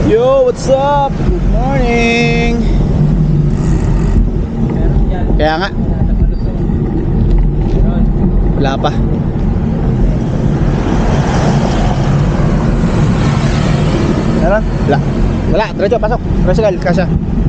Yo, what's up? Good morning. Kaya nga wala pa. Meron? Wala. Wala, diretso, pasok. Tricycle, kasya.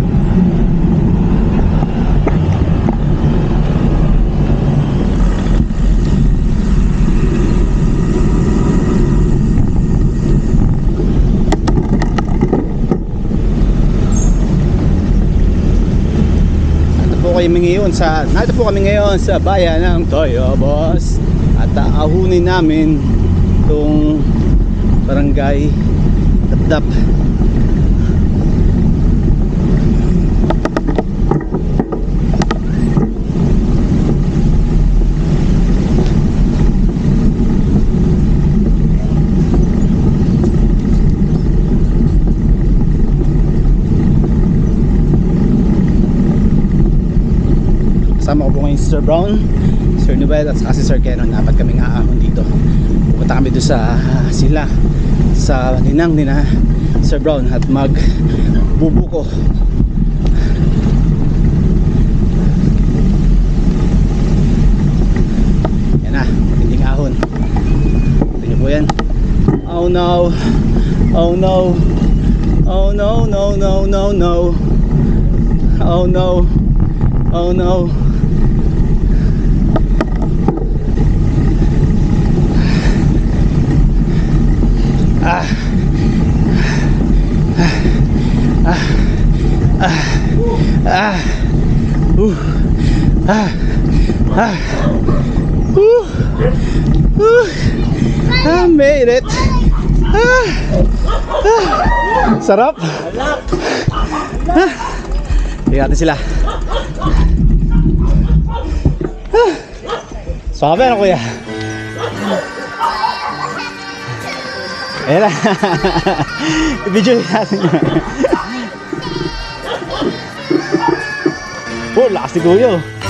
Narito po kami ngayon sa bayan ng Tayabas at aahunin namin itong barangay Dapdap. Kasama ko po ngayon si Sir Brown, Sir Noel at si Sir Kenon. Dapat kaming aahon dito. Pupunta kami doon sa sila sa ninang nina Sir Brown at magbubuko. Yan na, matinding ahon. Ito nyo po yan. Oh no, oh no, oh no, no, no, no, no, oh no, oh no. I made it. Sarap. Tingnan natin sila. Sabi ano kuya? Ayan na. I-video natin yun. Oh, lakas ni kuya.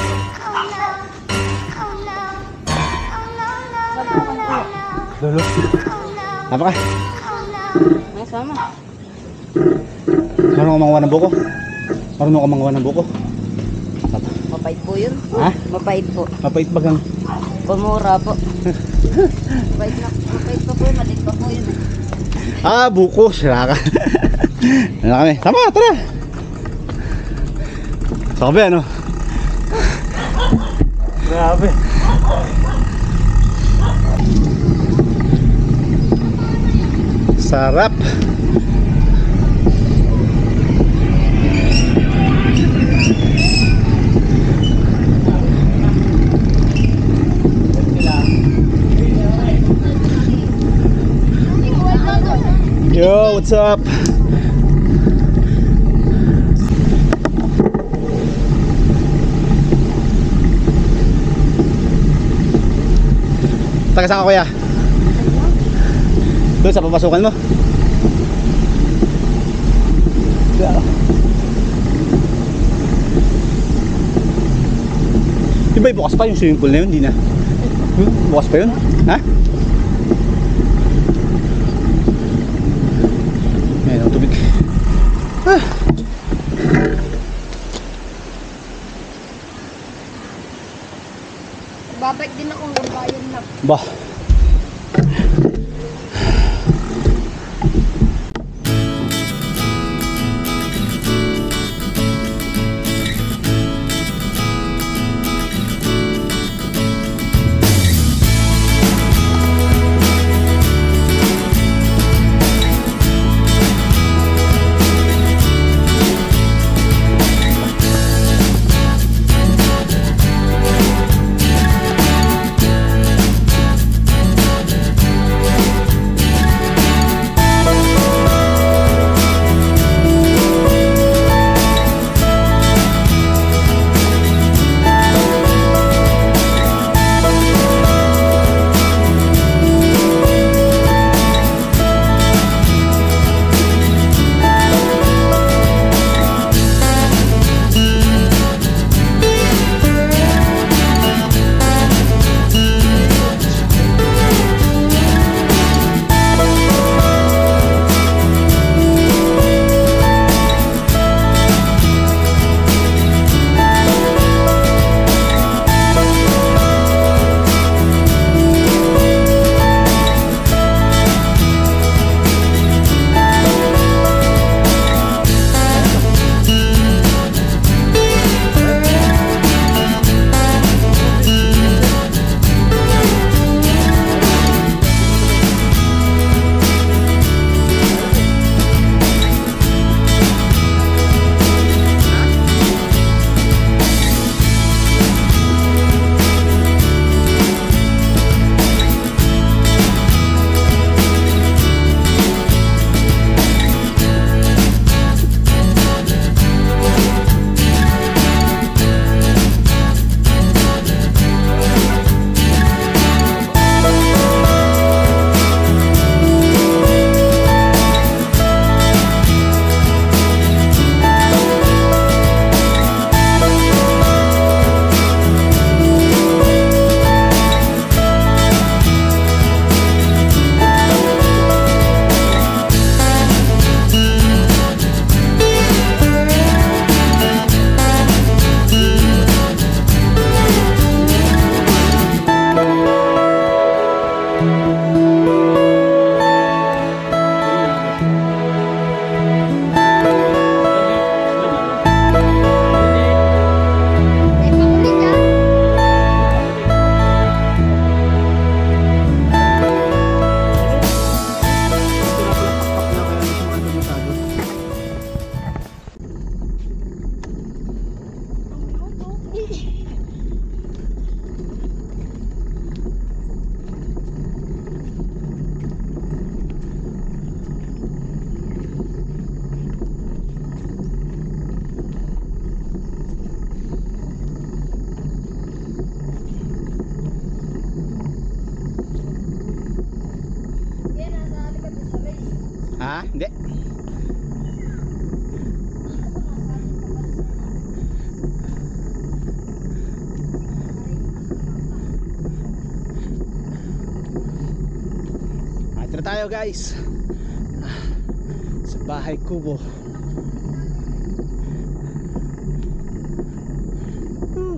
Lolo. Apa ka? Masama. Marunong ka mangawa ng buko? Marunong ka mangawa ng buko? Mapait po yun. Ha? Mapait po. Mapait ba gang? Pumura po. Mapait pa po yun. Malit pa po yun. Ah, buko. Sira ka. Ano kami? Tama, tara. Sabi ano? Grabe. Sarap. Yo, what's up? Taga saan ka kuya? Doon sa papasukan mo? Di ba bukas pa yung swimming pool na yun? Di na. Bukas pa yun? Ha? Ayan ang tubig. Babalik din ako ng bayan na. Bah. Hindi. Atira tayo guys sa Bahay Kubo. Whew.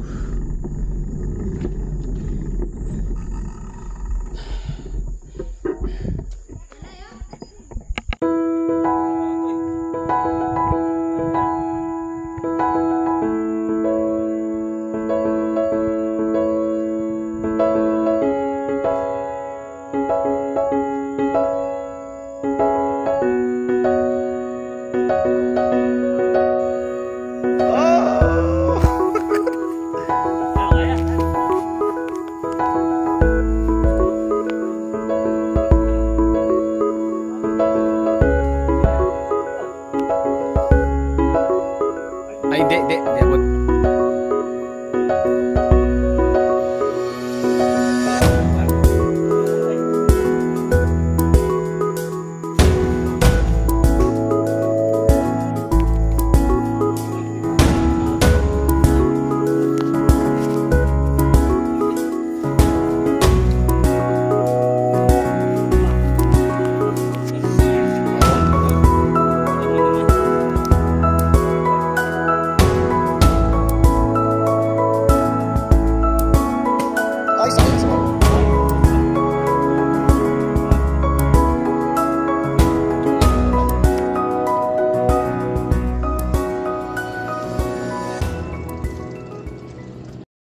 Ay, di.